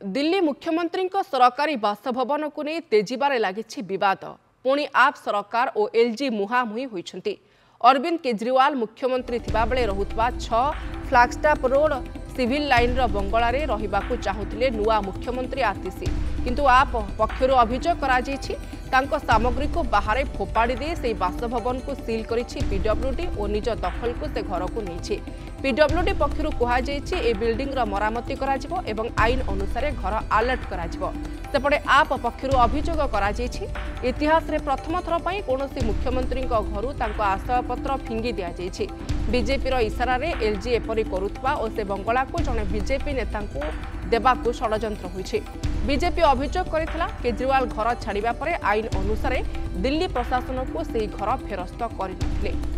दिल्ली मुख्यमंत्री सरकारी बासभवन को नहीं तेजिबारे लगी विवाद। पुणी आप सरकार और एलजी मुहांमुही होती। अरविंद केजरीवाल मुख्यमंत्री थिबा बेले रहुतबा 6 फ्लैगस्टाफ रोड सिविल लाइन बंगलारे रहिबाकु चाहुथिले नुआ मुख्यमंत्री आतिशी, किंतु आप पक्षर अभियोग करा सामग्री को बाहर फोपाड़ी दे से बासभवन को सील करिछि पीडब्ल्यूडी और निज दखल को से घर को नहीं। पीडब्ल्यूडी पक्षर कहुई ए बिल्डिंग मरामती करा जिवो एवं आईन अनुसार घर अलर्ट करा जिवो। सेपटे आप पक्षर अभियोग करा इतिहास रे प्रथम थर पई कोनोसी मुख्यमंत्री घर आशयपत्र फिंगी दिया जाइछि। बीजेपी इशारा रे एलजी एपरी करुथबा और से बंगला को जने बीजेपी नेता को देबाकू षडयंत्र होइछि। बीजेपी अभियोग करिथिला केजरीवाल घर छाड़िबा परे आईन अनुसार दिल्ली प्रशासन को से घर फेरस्त करिनथिले।